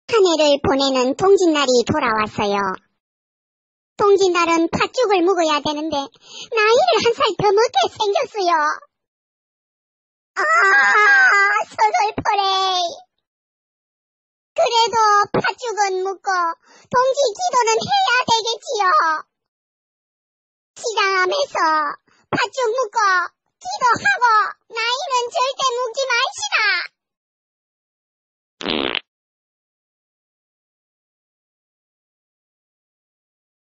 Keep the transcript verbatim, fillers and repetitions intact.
한 해를 보내는 동짓날이 돌아왔어요. 동짓날은 팥죽을 먹어야 되는데 나이를 한 살 더 먹게 생겼어요. 아, 서글퍼래. 그래도 팥죽은 먹고 동지 기도는 해야 되겠지요. 지장하면서 팥죽 먹고 기도하고